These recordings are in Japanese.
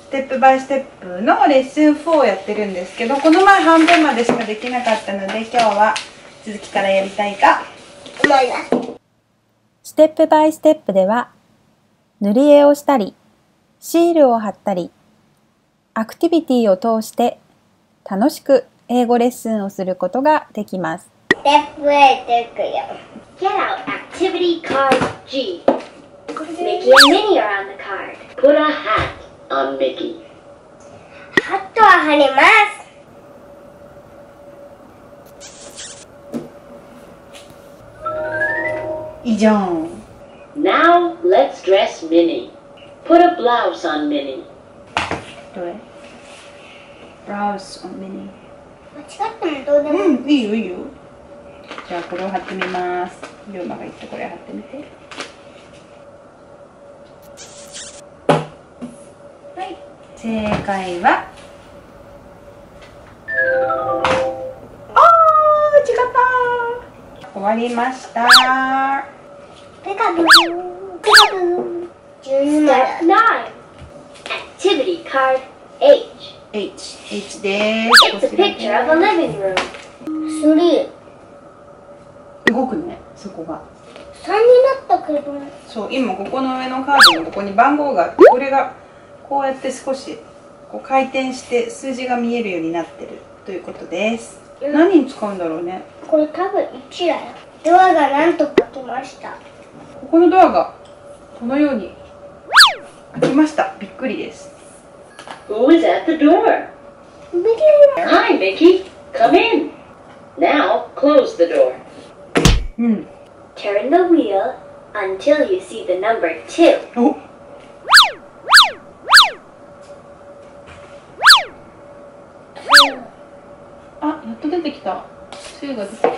テップバイステップのレッスン4をやってるんですけど、この前半分までしかできなかったので、今日は続きからやりたいと思います。 ステップバイステップでは、塗り絵をしたり、シールを貼ったり、アクティビティを通して楽しく英語レッスンをすることができます。 ステップへ行くよ。 Get out activity card G. Mickey and Minnie are on the card. Put a hat on Mickey. ハットは貼ります。 いいじゃん。 Now let's dress Minnie. Put a blouse on Minnie. どれ？ブラウス on Minnie。 間違ってもどうでもいい。 いいよいいよ。じゃあこれを貼ってみます。龍馬が言ったこれ貼ってみて。はい。正解は。違った。終わりました。 ペカブーペカブー。12まで。 Step 9. Activity card H. H です。 It's a picture of a living room. 3。 動くね、そこが。 3になったけど。 そう、今ここの上のカードのここに番号があって、これがこうやって少しこう回転して数字が見えるようになってるということです。何に使うんだろうね。 これ多分1だよ。ドアがなんとか来ました。 ここのドアがこのように開きました。びっくりです。 Who is at the door? Hi, Mickey. Come in. Now close the door. Turn the wheel until you see the number 2. お。あ、やっと出てきた。2が出てきた。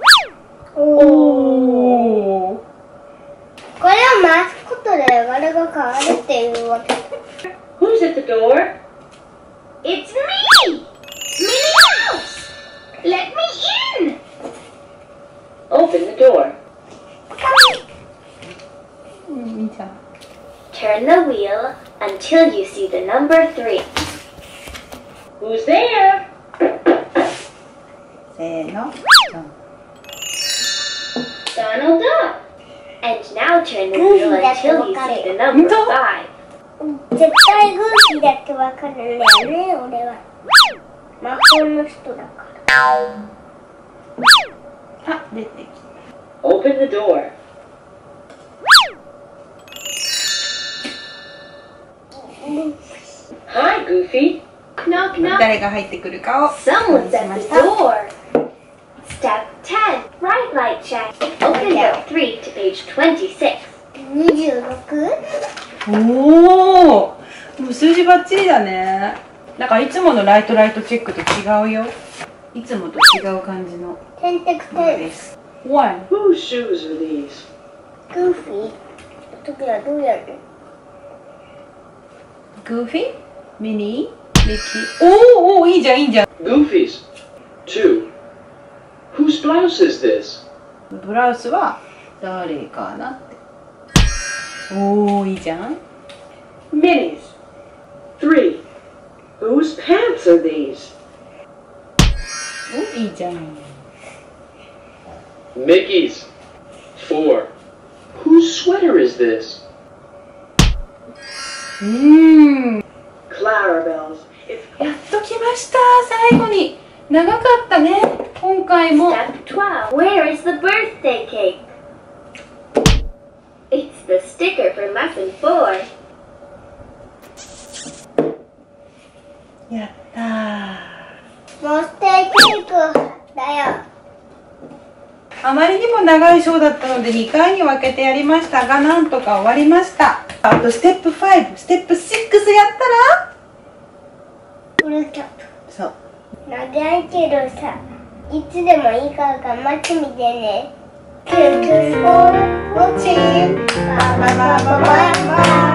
おお。 これを回すことで柄が変わるっていうわけ。 Who's at the door? It's me! Minnie Mouse! Let me in! Open the door. いいじゃん。 Turn the wheel until you see the number 3. Who's there? せーの。 Donald Duck. And now turn the wheel until you see the number 5. 絶対グーフィーだってわかるんだよね、俺は。魔法の人だから。 あ、出てきた。 Open the door. Hi, Goofy. Knock, knock. 誰が入ってくるかを Someone's し at ま the した。 door. Step 10. Bright light check. Open door 3 to page 26. 26？ おお、もう数字バッチリだね。なんかいつものライトチェックと違うよ。いつもと違う感じのてんてくものてん。 です。One。 Whose shoes are these? グーフィー時はどうやる？ Goofy、Minnie、Mickey。おお、いいじゃんいいじゃん。 Goofy's. 2. Whose blouse is this? ブラウスは誰かなって。おお、いいじゃん。 Minnie's. 3. Whose pants are these? お、いいじゃん。 Mickey's. 4. Whose sweater is this? Clarabelle's. やっと来ました。最後に長かったね。今回も。 Step 12. Where is the birthday cake? It's the sticker for lesson 4. やったー。 モンスターケークだよ。 あまりにも長いショーだったので2回に分けてやりましたが、なんとか終わりました。あとステップ5、ステップ6やったらフルキャップ。 そう。 長いけどさ、いつでもいいから頑張ってみてね。Thank you for watching. Bye bye bye bye bye.